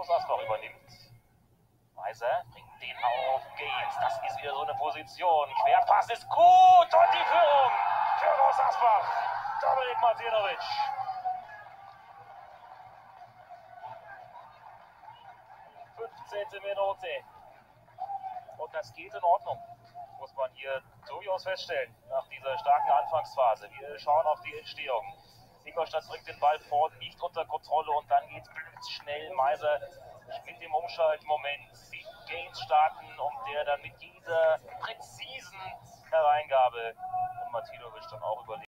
Asbach übernimmt. Meiser bringt den auf Gaines. Das ist wieder so eine Position. Querpass ist gut und die Führung für Groß Asbach. Dominik Martinovic. 15. Minute. Und das geht in Ordnung, muss man hier durchaus feststellen, nach dieser starken Anfangsphase. Wir schauen auf die Entstehung. Ingolstadt bringt den Ball vor, nicht unter Kontrolle und dann geht es blitzschnell. Meiser mit dem Umschaltmoment sieht Gaines starten und der dann mit dieser präzisen Hereingabe und Martinovic dann auch überlegt.